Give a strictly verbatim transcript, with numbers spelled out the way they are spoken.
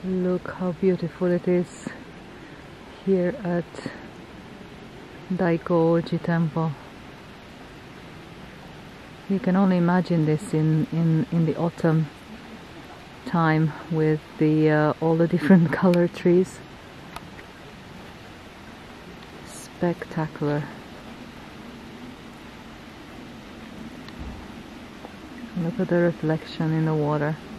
Look how beautiful it is here at Daigoji Temple. You can only imagine this in, in, in the autumn time with the uh, all the different color trees. Spectacular. Look at the reflection in the water.